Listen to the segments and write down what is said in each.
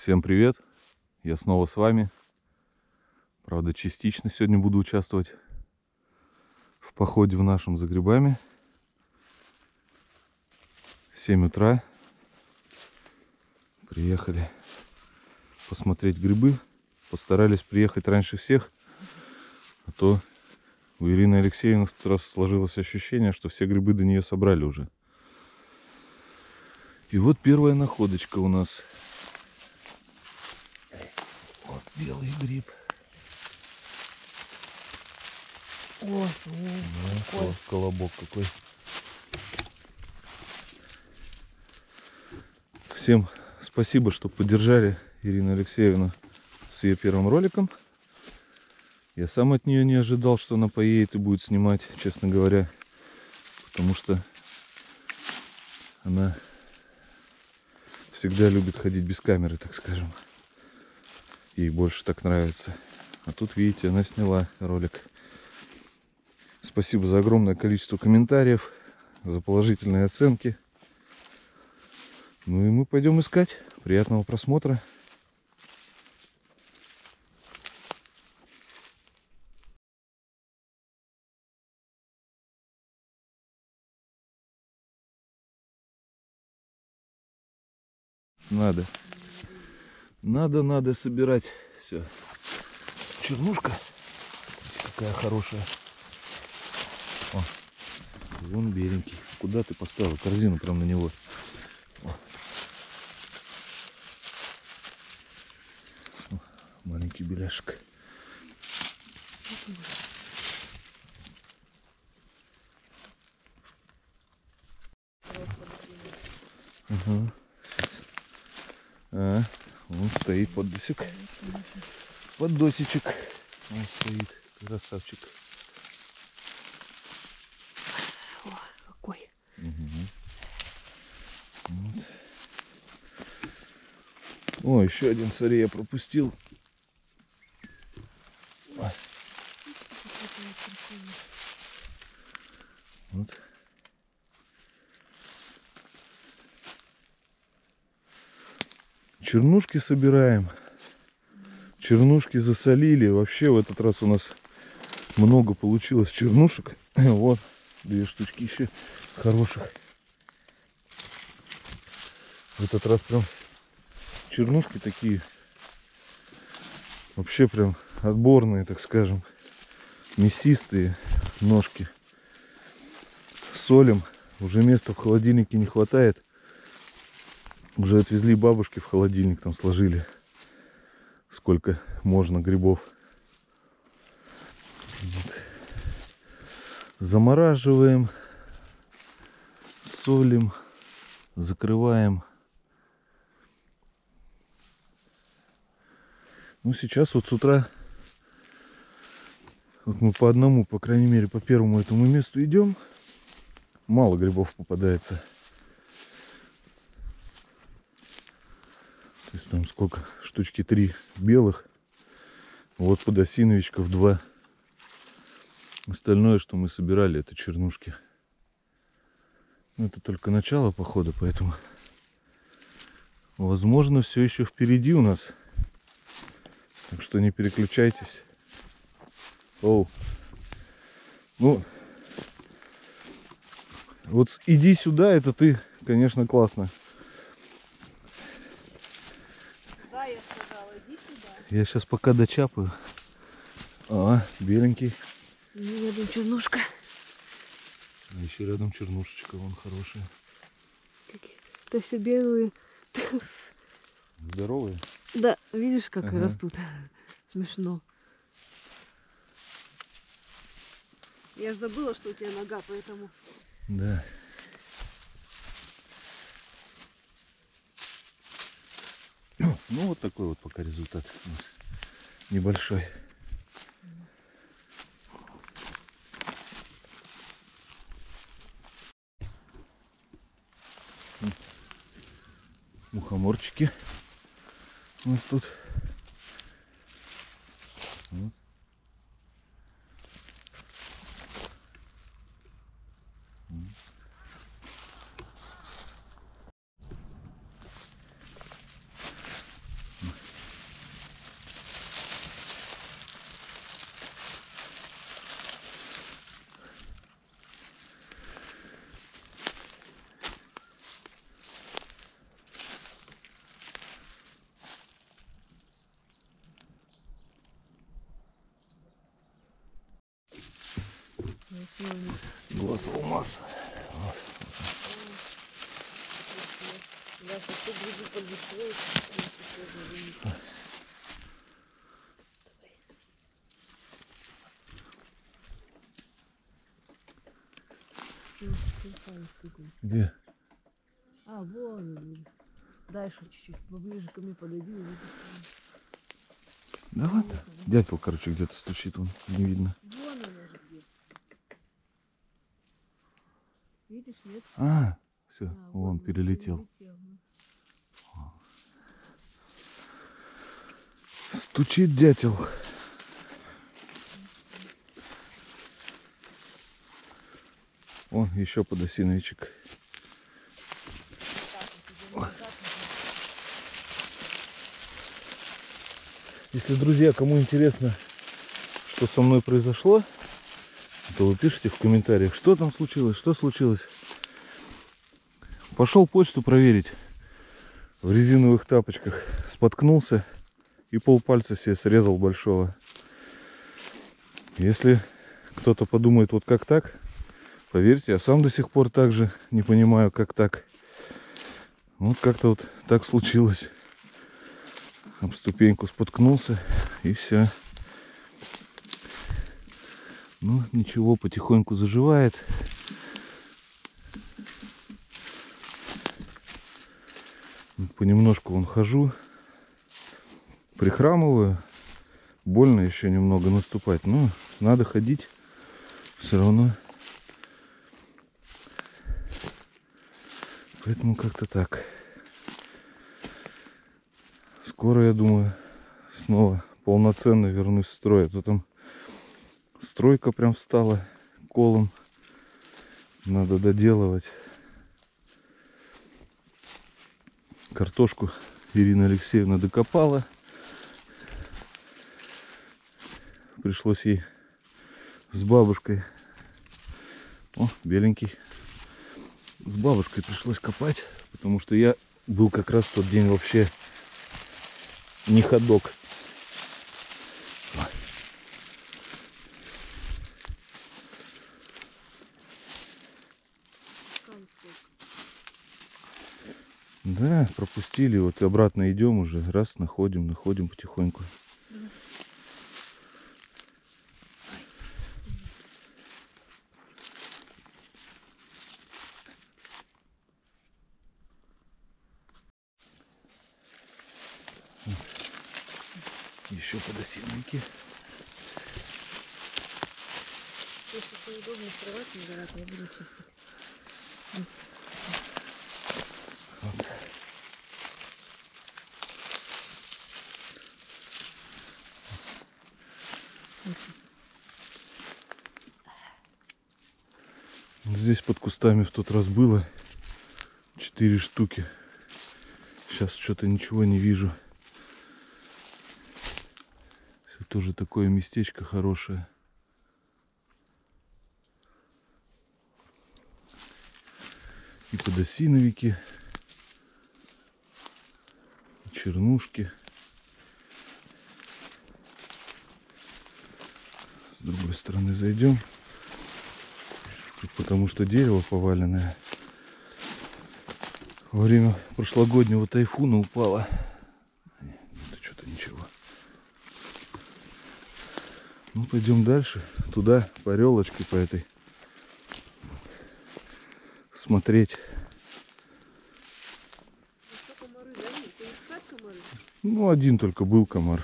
Всем привет! Я снова с вами. Правда, частично сегодня буду участвовать в походе в нашем за грибами. 7 утра. Приехали посмотреть грибы. Постарались приехать раньше всех. А то у Ирины Алексеевны в тот раз сложилось ощущение, что все грибы до нее собрали уже. И вот первая находочка у нас. Вот белый гриб. О, Да, колобок какой. Всем спасибо, что поддержали Ирину Алексеевну с ее первым роликом. Я сам от нее не ожидал, что она поедет и будет снимать, честно говоря. Потому что она всегда любит ходить без камеры, так скажем. Ей больше так нравится. А тут, видите, она сняла ролик. Спасибо за огромное количество комментариев, за положительные оценки. Ну и мы пойдем искать. Приятного просмотра. Надо собирать. Все. Чернушка какая хорошая. О, вон беленький. Куда ты поставил корзину прям на него? О. О, маленький беляшек. Угу. А, он стоит поддосик. Поддосичек. Он стоит. Красавчик. О, какой. Угу. Вот. О, еще один, смотри, я пропустил. Ой. Вот. Чернушки собираем. Чернушки засолили. Вообще в этот раз у нас много получилось чернушек. Вот, 2 штучки еще хороших. В этот раз прям чернушки такие. Вообще прям отборные, так скажем. Мясистые ножки. Солим. Уже места в холодильнике не хватает. Уже отвезли бабушки в холодильник, там сложили сколько можно грибов. Вот. Замораживаем, солим, закрываем. Ну сейчас вот с утра вот мы по одному, по крайней мере по первому этому месту идем. Мало грибов попадается. То есть там сколько? Штучки 3 белых. Вот подосиновичков 2. Остальное, что мы собирали, это чернушки. Это только начало похода, поэтому возможно все еще впереди у нас. Так что не переключайтесь. Оу. Ну, вот иди сюда, это ты, конечно, классно. Да, я сказала, иди сюда. Я сейчас пока дочапаю. А, беленький. Рядом чернушка. А еще рядом чернушечка, вон хорошая. Это все белые. Здоровые? Да, видишь, как Ага. растут. Смешно. Я же забыла, что у тебя нога, поэтому... Да. Ну вот такой вот пока результат у нас небольшой. Мухоморчики у нас тут. Вот. вас алмаз. Да, что ты гляди под листвой, Где? а, вон он. Дальше чуть-чуть, поближе ко мне подойди. И видишь, Да ладно. Дятел, короче, где-то стучит, он не видно. вон она же где. Видишь, нет? А, все, Да, вон он перелетел. ну. Стучит дятел. Вон еще подосиновичек. Если, друзья, кому интересно, что со мной произошло, то вы пишите в комментариях, что там случилось, что случилось. Пошел почту проверить. В резиновых тапочках споткнулся и полпальца себе срезал большого. Если кто-то подумает, вот как так, поверьте, я сам до сих пор также не понимаю, как так. Вот как-то вот так случилось. Об ступеньку споткнулся и все. Ну, ничего, потихоньку заживает. Понемножку вон хожу. Прихрамываю. Больно еще немного наступать. Но надо ходить. Все равно. Поэтому как-то так. Скоро, я думаю, снова полноценно вернусь в строй. А то там стройка прям встала колом. Надо доделывать. Картошку Ирина Алексеевна докопала. Пришлось ей с бабушкой. О, беленький. С бабушкой пришлось копать, потому что я был как раз в тот день вообще не ходок. Да, пропустили. Вот обратно идем уже. Раз, находим потихоньку. Еще подосиновики. Если неудобно скрывать, не я буду чистить. Вот. Здесь под кустами в тот раз было 4 штуки. Сейчас что-то ничего не вижу. Все тоже такое местечко хорошее. И подосиновики, и чернушки. С другой стороны зайдем. Тут потому что дерево поваленное. Во время прошлогоднего тайфуна упало. Это что-то ничего. Ну, пойдем дальше. Туда, по релочке, по этой. Смотреть. Ну, один только был комар.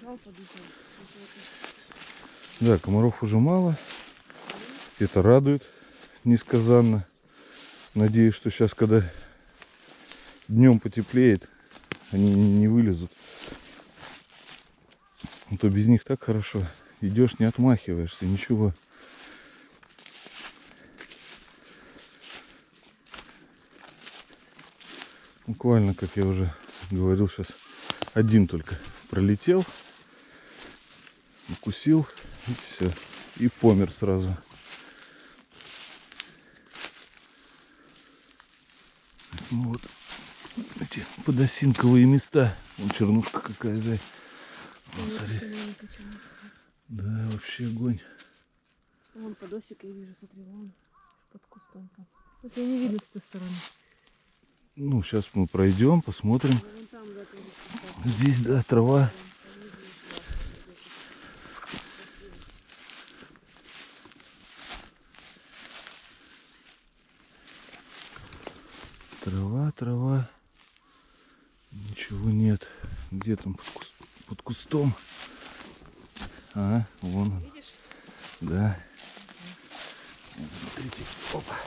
Да, комаров уже мало. Это радует несказанно. Надеюсь, что сейчас, когда днем потеплеет, они не вылезут. А то без них так хорошо. Идешь, не отмахиваешься, ничего. Буквально, как я уже говорил, сейчас один только пролетел, укусил, и все. И помер сразу. Ну вот эти подосинковые места. Вон чернушка какая, да. Вон, смотри. Да, вообще огонь. Вон подосик я вижу, смотри, вон. под кустом там. Это не видно с той стороны. Ну, сейчас мы пройдем, посмотрим. Вон там, да, тоже кустом. Здесь, да, трава. Трава, трава. Ничего нет. Где там под кустом? А, вон он. Видишь? Да. Вот, смотрите. Опа.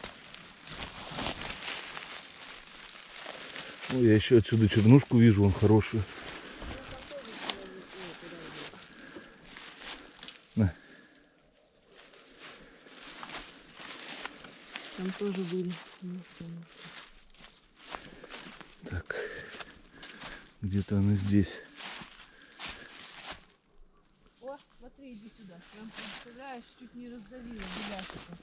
Ой, я еще отсюда чернушку вижу, он хорошую. На. Там тоже были. Так. Где-то она здесь. О, смотри, иди сюда. Прям представляешь, чуть не раздавила беляшика.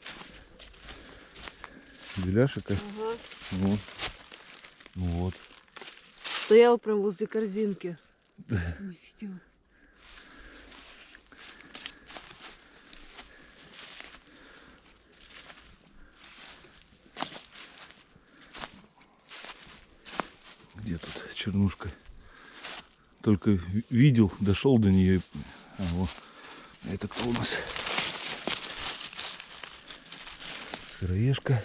Беляшика? Ага. Вот. Ну вот. Стоял прям возле корзинки. Да. Не видела. Где тут чернушка? Только видел, дошел до нее. А, вот. Это кто у нас? Сыроежка.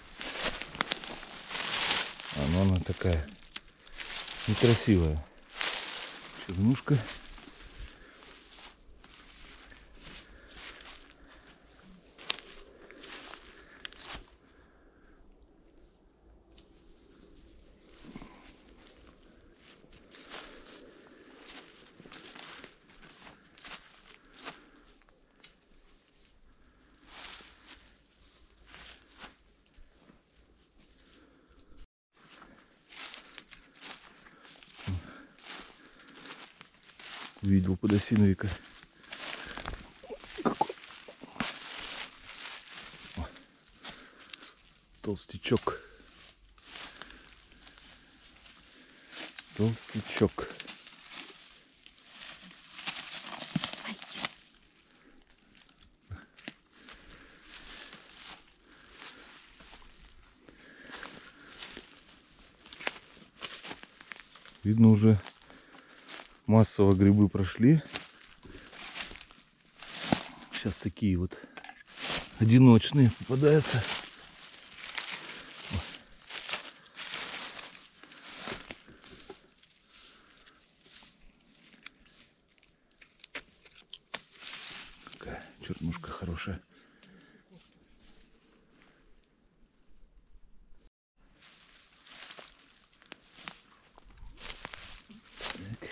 Она такая некрасивая. Чернушка. Увидел подосиновика. Какой? О, толстячок. Толстячок. Видно, уже массово грибы прошли. Сейчас такие вот одиночные попадаются. Какая чернушка хорошая. Так.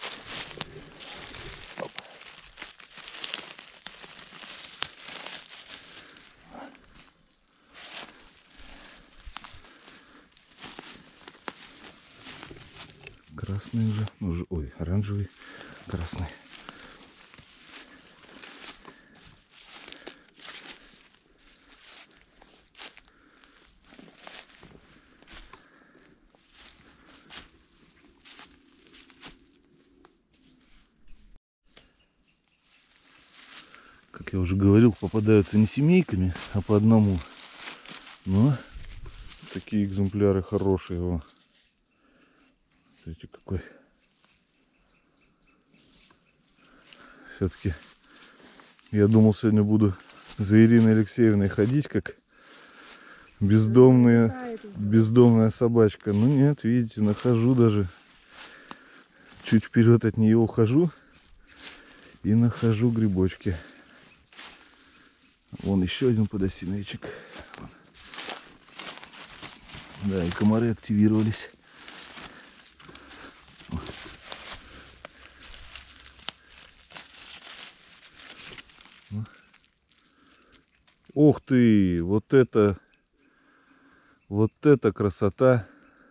Красный уже, ну, уже, ой, оранжевый, красный. Как я уже говорил, попадаются не семейками, а по одному. Но такие экземпляры хорошие. О. Смотрите, какой. Все-таки я думал, сегодня буду за Ириной Алексеевной ходить, как бездомная собачка. Ну нет, видите, нахожу даже. Чуть вперед от нее ухожу и нахожу грибочки. Вон еще один подосиновичек. Да, и комары активировались. Ух ты, вот это красота.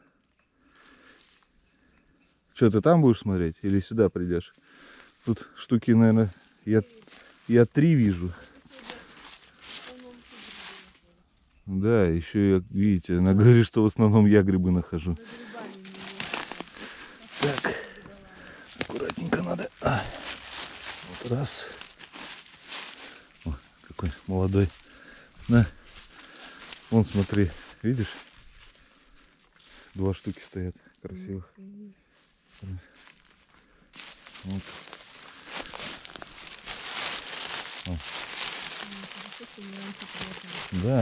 Что, ты там будешь смотреть или сюда придешь? Тут штуки, наверное, я 3 вижу. Да, еще, видите, она говорит, что в основном я грибы нахожу. Так, аккуратненько надо. Вот раз. О, какой молодой. На. Вон, смотри, видишь? 2 штуки стоят красивых. Вот. О. Да.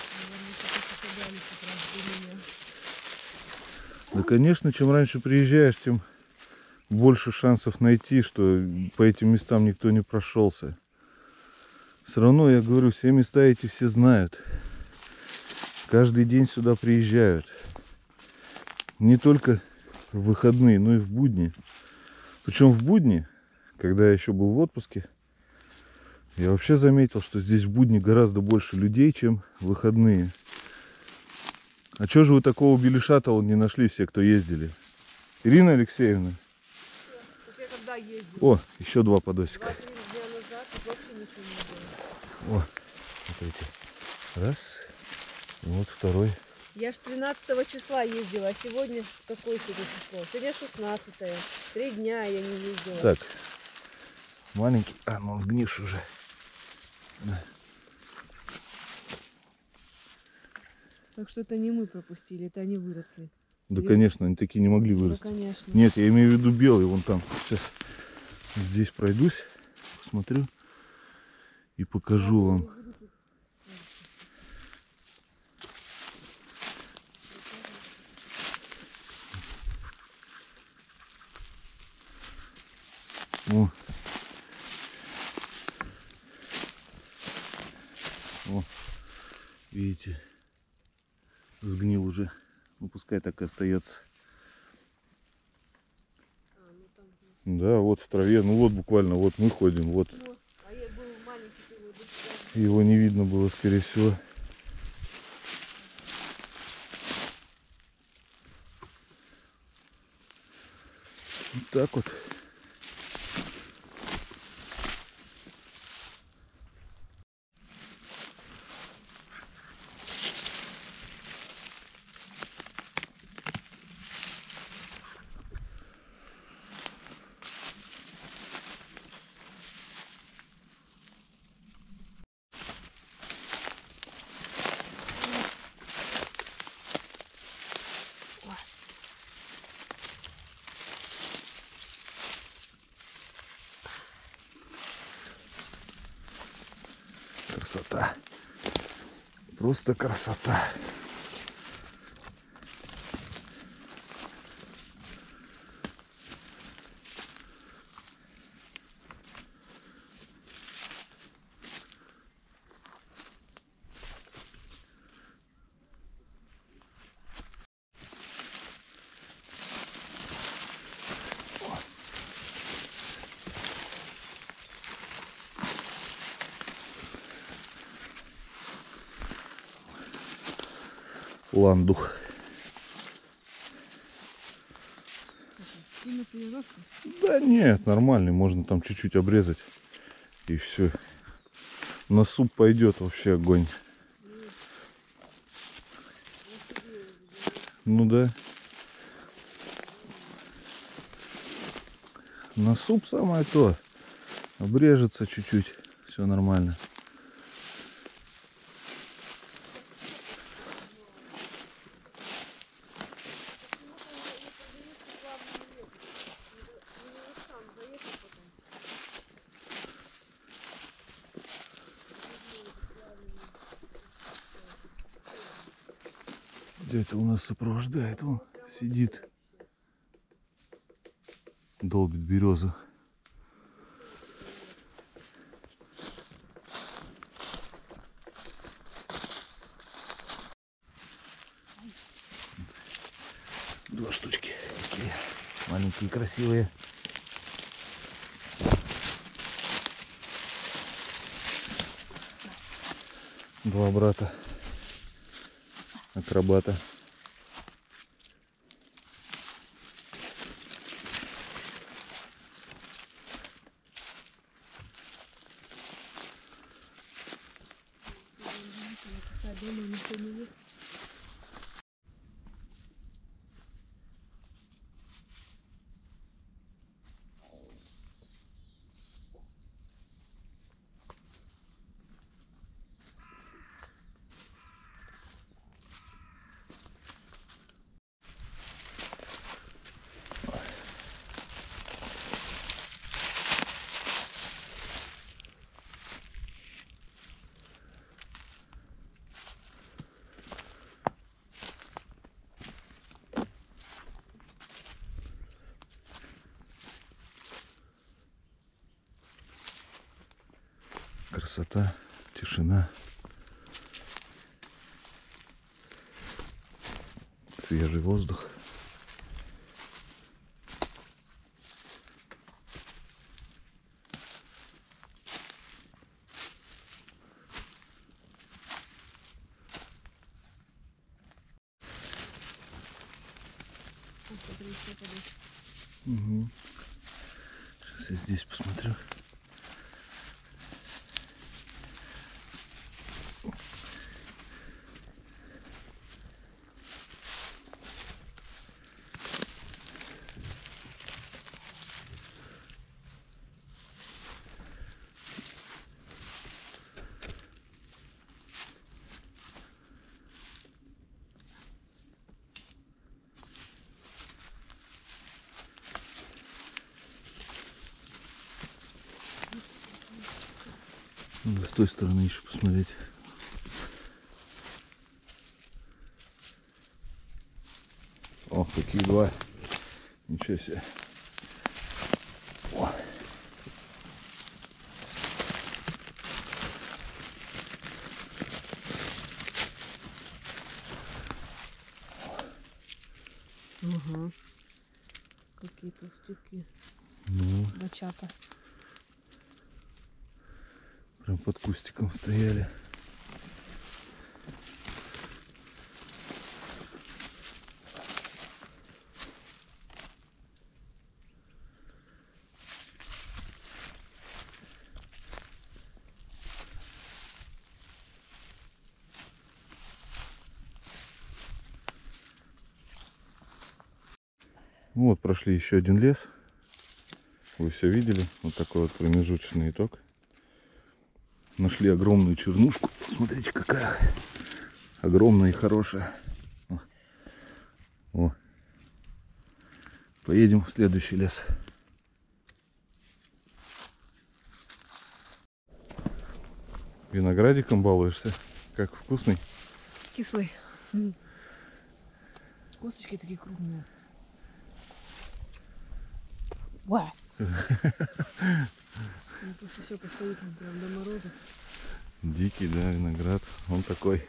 Да, конечно, чем раньше приезжаешь, тем больше шансов найти, что по этим местам никто не прошелся. Все равно, я говорю, все места эти все знают. Каждый день сюда приезжают. Не только в выходные, но и в будни. Причем в будни, когда я еще был в отпуске, я вообще заметил, что здесь в будни гораздо больше людей, чем в выходные. А чё же вы такого беляша-то не нашли, все, кто ездили? Ирина Алексеевна? Я когда ездила? О, еще 2 подосика. 2-3 дня назад вообще ничего не было. О, смотрите. Раз. И вот второй. Я ж 13 числа ездила, а сегодня какое сегодня число? Сегодня 16-е. 3 дня я не ездила. Так. Маленький. А, ну он сгнивший уже. Да. Так что это не мы пропустили, это они выросли. Да, конечно, они такие не могли Да, вырасти. конечно. Нет, я имею в виду белый, вон там. Сейчас здесь пройдусь, посмотрю и покажу вам. О. О. Видите, сгнил уже. Ну пускай так и остается. Да, вот в траве. Ну вот буквально, вот мы ходим, вот. А я был маленький, Его не видно было, скорее всего. Вот так вот. Красота. Просто красота. Ландух. Да нет, нормальный, можно там чуть-чуть обрезать и все. На суп пойдет вообще огонь. Ну да. На суп самое то. Обрежется чуть-чуть, все нормально. Дятел у нас сопровождает, он сидит, долбит березу. Два штучки такие маленькие, красивые. Два брата акробата. красота, тишина. Свежий воздух. Угу. Сейчас я здесь посмотрю. Надо с той стороны еще посмотреть. О, какие два. Ничего себе. О. Угу. Какие толстяки. Ну, Бачата. прям под кустиком стояли. Вот, прошли еще один лес. Вы все видели. Вот такой вот промежуточный итог. Нашли огромную чернушку. Смотрите, какая огромная и хорошая. О. Поедем в следующий лес. Виноградиком балуешься? Как вкусный? Кислый. Косточки такие крупные. Ва! Пусть еще постоит он прям до мороза. Дикий, да, виноград. Он такой.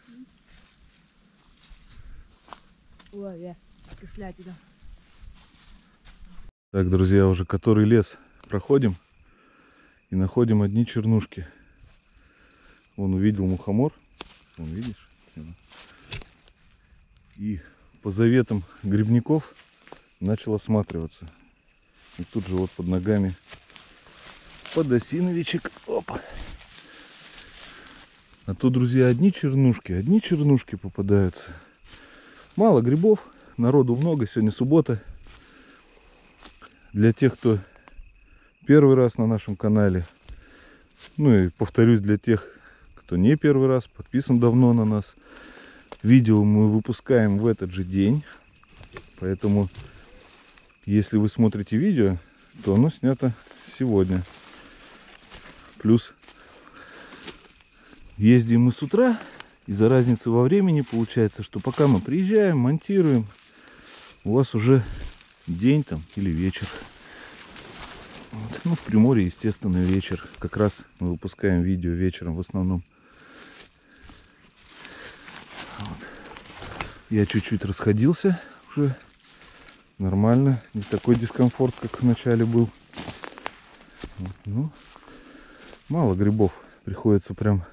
Ой, кислятина. Так, друзья, уже который лес проходим и находим одни чернушки. Вон увидел мухомор. Вон, видишь? И по заветам грибников начал осматриваться. И тут же вот под ногами подосиновичек. Опа. А то, друзья, одни чернушки попадаются. Мало грибов, народу много, сегодня суббота. Для тех, кто первый раз на нашем канале, ну и повторюсь, для тех, кто не первый раз, подписан давно на нас. Видео мы выпускаем в этот же день, поэтому если вы смотрите видео, то оно снято сегодня. Плюс ездим мы с утра, из-за разницы во времени получается, что пока мы приезжаем, монтируем, у вас уже день там или вечер. Вот. Ну, в Приморье, естественно, вечер. Как раз мы выпускаем видео вечером в основном. Вот. Я чуть-чуть расходился уже. Нормально. Не такой дискомфорт, как в начале был. Вот. Ну, мало грибов. Приходится прям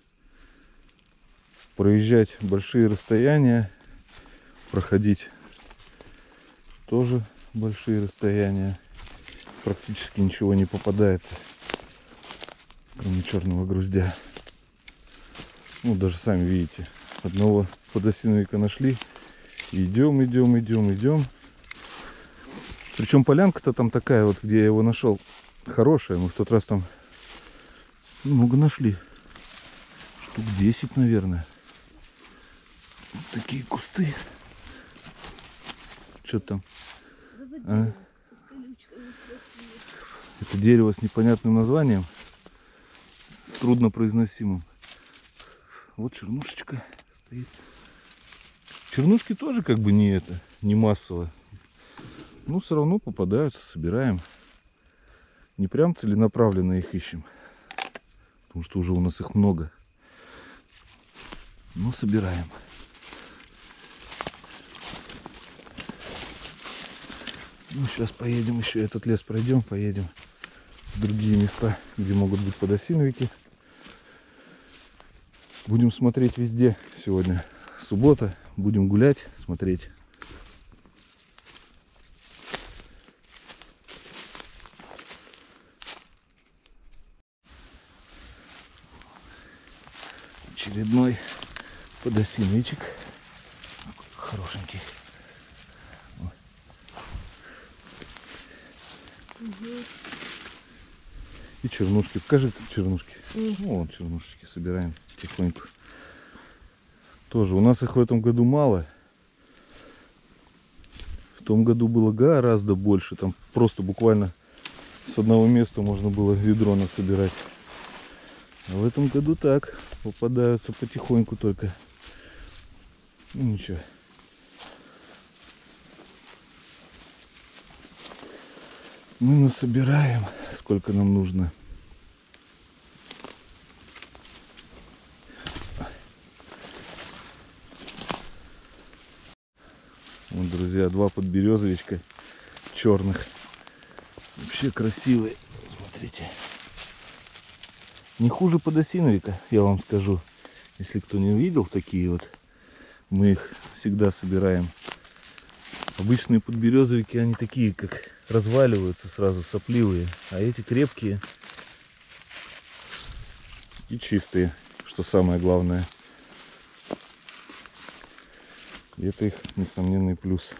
проезжать большие расстояния. Проходить тоже большие расстояния. Практически ничего не попадается, кроме черного груздя. Ну, даже сами видите, одного подосиновика нашли. Идем. Причем полянка-то там такая вот, где я его нашел, хорошая. Мы в тот раз там много нашли. Штук 10, наверное. Вот такие кусты. Что там? А? Это дерево с непонятным названием, с труднопроизносимым. Вот чернушечка стоит. Чернушки тоже как бы не массово. Но все равно попадаются, собираем. Не прям целенаправленно их ищем. потому что уже у нас их много. Но собираем. Ну, сейчас поедем еще этот лес пройдем, поедем в другие места, где могут быть подосиновики. Будем смотреть везде сегодня. Суббота. Будем гулять, смотреть. Очередной подосиновичек. Хорошенький. И чернушки. Покажи чернушки. Вон чернушечки собираем тихоньку. Тоже у нас их в этом году мало. В том году было гораздо больше. Там просто буквально с одного места можно было ведро насобирать. А в этом году так. Попадаются потихоньку только. Ну ничего. Мы насобираем, сколько нам нужно. Вот, друзья, два подберезовичка черных. Вообще красивые. Смотрите. Не хуже подосиновика, я вам скажу. Если кто не видел такие вот, мы их всегда собираем. Обычные подберезовики, они такие, как разваливаются сразу, сопливые. А эти крепкие и чистые, что самое главное. И это их несомненный плюс.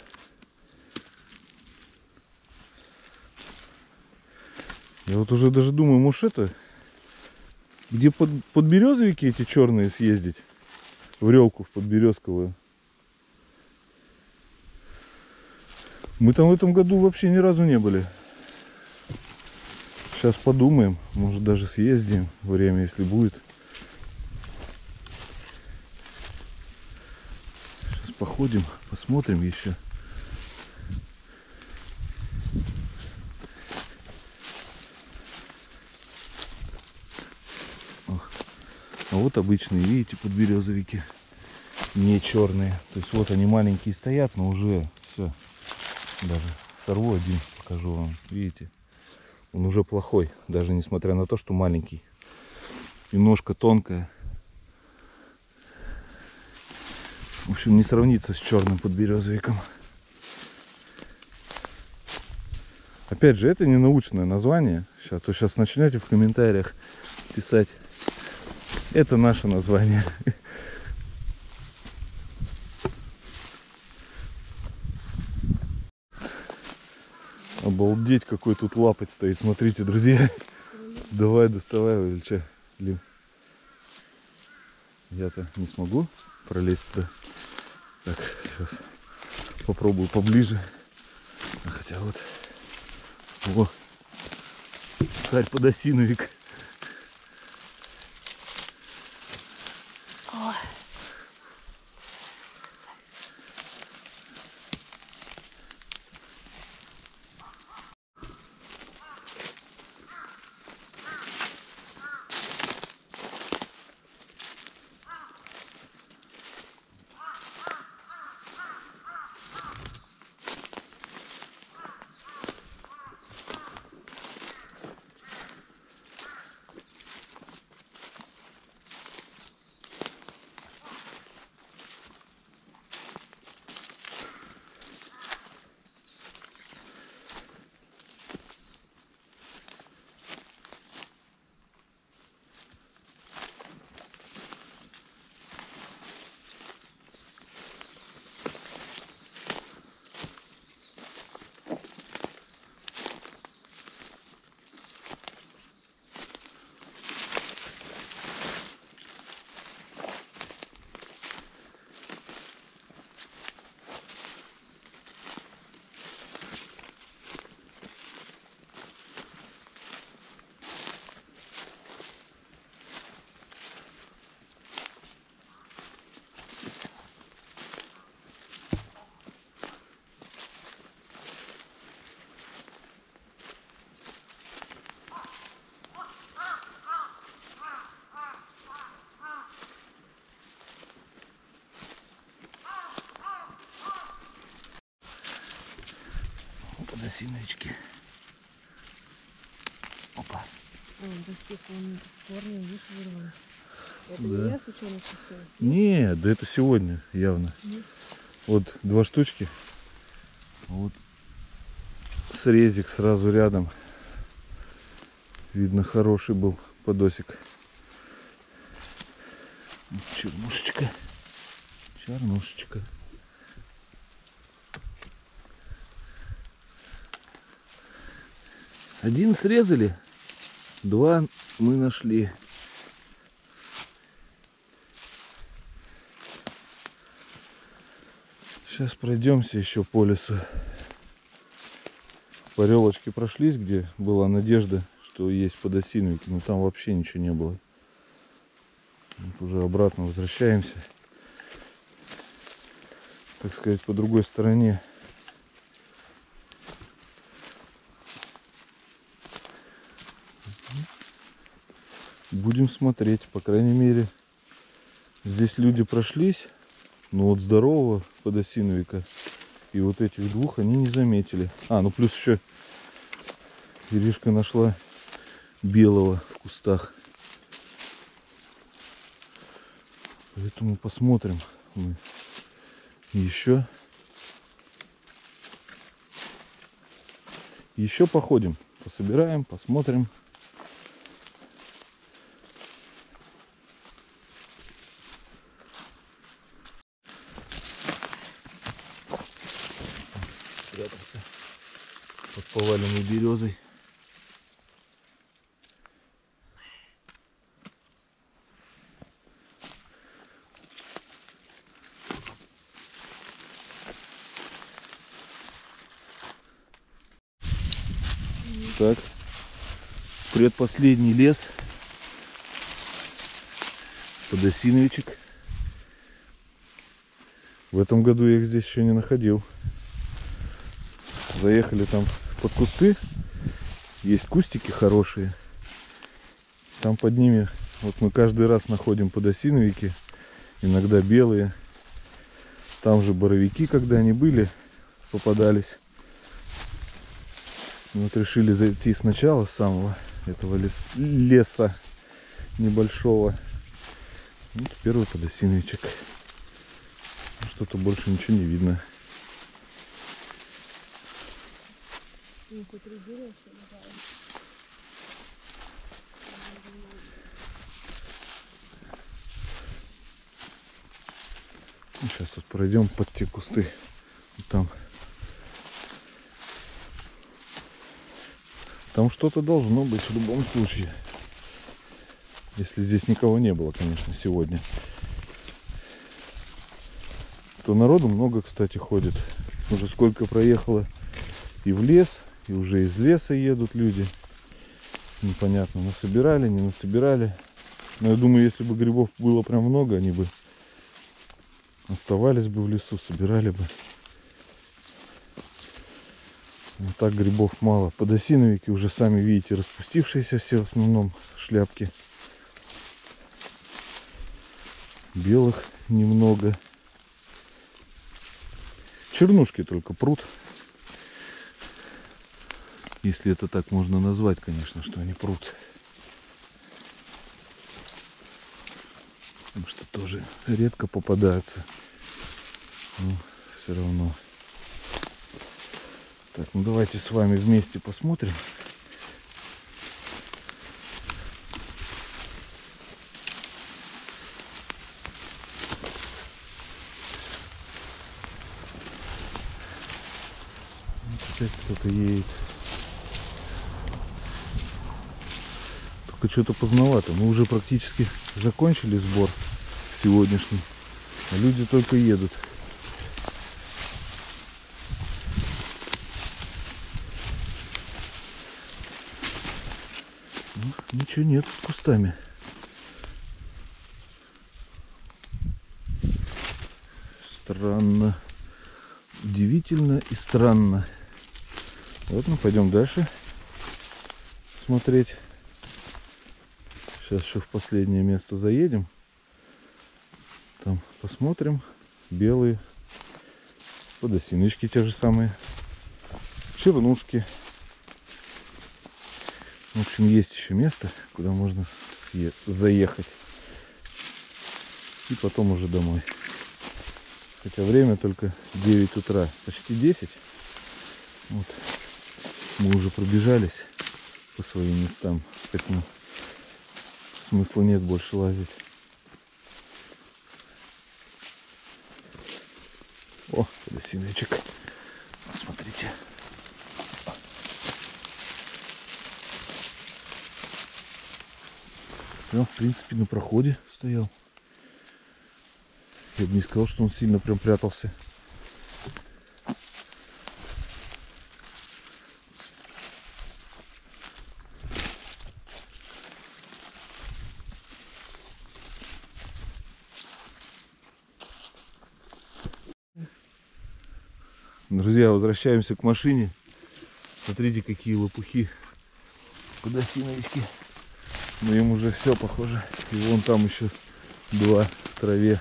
Я вот уже даже думаю, может это, где подберезовики эти черные съездить, в Релку, в Подберезковую. Мы там в этом году вообще ни разу не были. Сейчас подумаем, может даже съездим, время если будет. Сейчас походим, посмотрим еще. А вот обычные, видите, подберезовики, не черные. То есть вот они маленькие стоят, но уже все. Даже сорву один, покажу вам. Видите, он уже плохой, даже несмотря на то, что маленький. И ножка тонкая. В общем, не сравнится с черным подберезовиком. Опять же, это не научное название. Сейчас начнете в комментариях писать. Это наше название. Обалдеть, какой тут лапоть стоит. Смотрите, друзья. Давай, доставай его, или что? Я-то не смогу пролезть туда. Так, сейчас попробую поближе. Хотя вот. О, царь подосиновик. Подосиновички. Опа. Он с корнем, видишь, вырван. Это Да. не я случайно пустила? Нет, да это сегодня явно. Нет. Вот 2 штучки. Вот срезик сразу рядом. Видно, хороший был подосик. Чернушечка. Чернушечка. Один срезали, 2 мы нашли. Сейчас пройдемся еще по лесу. По релочке прошлись, где была надежда, что есть подосиновики, но там вообще ничего не было. Вот уже обратно возвращаемся. Так сказать, по другой стороне. Будем смотреть, по крайней мере, здесь люди прошлись, но вот здорового подосиновика и вот этих 2 они не заметили. Ну плюс еще Иришка нашла белого в кустах. Поэтому посмотрим мы еще походим, пособираем, посмотрим. Спрятался под поваленной березой. Так, предпоследний лес, подосиновичек. В этом году я их здесь еще не находил. Заехали там под кусты, есть кустики хорошие. Там под ними, вот мы каждый раз находим подосиновики, иногда белые. Там же боровики, когда они были, попадались. Вот решили зайти сначала с самого этого леса небольшого. Вот первый подосиновичек. Что-то больше ничего не видно. Сейчас вот пройдем под те кусты. Вот там что-то должно быть в любом случае. Если здесь никого не было, конечно, сегодня. То народу много, кстати, ходит. Уже сколько проехало и в лес, и уже из леса едут люди. Непонятно, насобирали, не насобирали. Но я думаю, если бы грибов было прям много, они бы оставались бы в лесу, собирали бы. Но так грибов мало. Подосиновики уже сами видите, распустившиеся все в основном шляпки. Белых немного. Чернушки только прут. Если это так можно назвать, конечно, что они прут. Потому что тоже редко попадаются. Но все равно. Так, ну давайте с вами вместе посмотрим. Вот опять кто-то едет. Только что-то поздновато. Мы уже практически закончили сбор сегодняшний. А люди только едут. Ничего нет с кустами. Странно. Удивительно и странно. Вот мы пойдем дальше смотреть. Сейчас еще в последнее место заедем. Там посмотрим. Белые подосиновички те же самые. чернушки. В общем, есть еще место, куда можно заехать. И потом уже домой. Хотя время только 9 утра, почти 10. Вот. Мы уже пробежались по своим местам, поэтому смысла нет больше лазить. О, подосиновичек. Смотрите. Он, в принципе, на проходе стоял. Я бы не сказал, что он сильно прям прятался. Друзья, возвращаемся к машине. Смотрите, какие лопухи. Подосиновички. Но им уже все похоже. И вон там еще два в траве.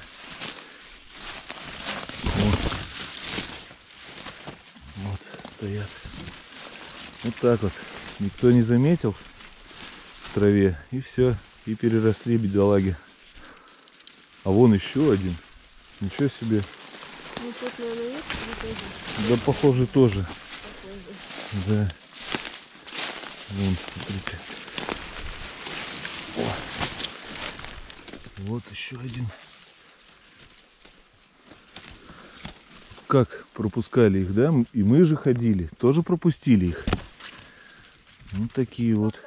Вот стоят. Вот так вот. Никто не заметил в траве. И все. И переросли бедолаги. А вон еще один. Ничего себе. Ну, тут, наверное, есть или тоже? Да, похоже, тоже. Похоже. Да. Вон, смотрите. О. Вот еще один. Как пропускали их, да? И мы же ходили. Тоже пропустили их. Вот такие вот.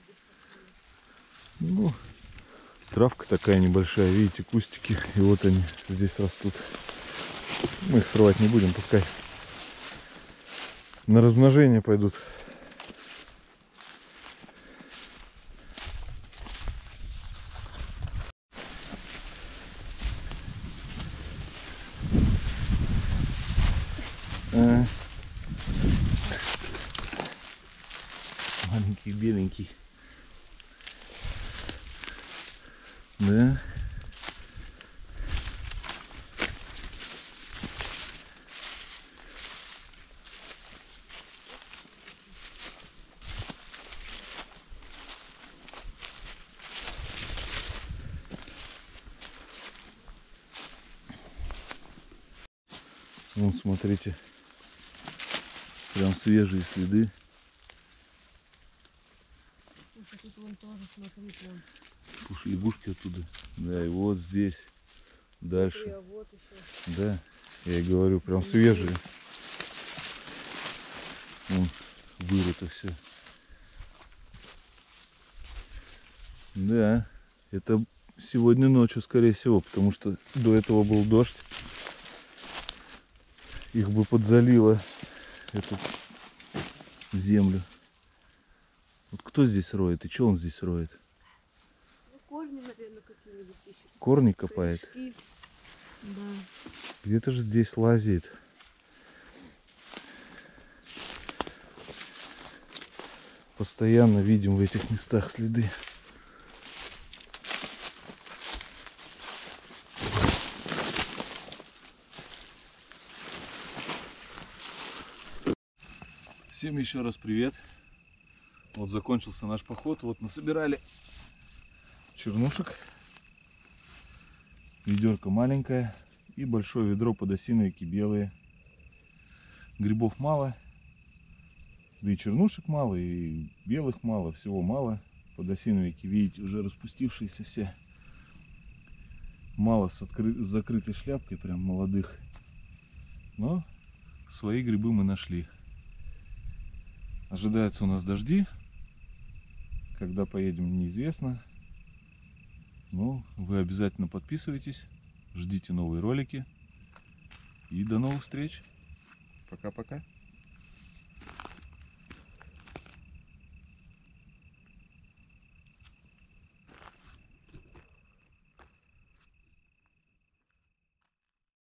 Ну, травка такая небольшая. Видите, кустики. И вот они здесь растут. Мы их срывать не будем, пускай на размножение пойдут. Маленький беленький. Да. Вон, смотрите, прям свежие следы. Тут вон тоже, смотри, прям. Лягушки оттуда. Да, и вот здесь, дальше. Смотри, а вот еще. Да, я и говорю, прям свежие. Вон, вырыто все. Да, это сегодня ночью, скорее всего, потому что до этого был дождь. Их бы подзалило, эту землю. Вот кто здесь роет и что он здесь роет? Ну, корни, наверное, какие-нибудь ищут. Корни копает. Корешки. Да. Где-то же здесь лазит. Постоянно видим в этих местах следы. Всем еще раз привет. Вот закончился наш поход. Вот насобирали чернушек. Ведерко маленькое и большое ведро подосиновики белые. Грибов мало, да и чернушек мало, и белых мало, всего мало. Подосиновики, видите, уже распустившиеся все. Мало с закрытой шляпкой, прям молодых. Но свои грибы мы нашли. Ожидаются у нас дожди. Когда поедем, неизвестно. Но вы обязательно подписывайтесь, ждите новые ролики. И до новых встреч. Пока-пока.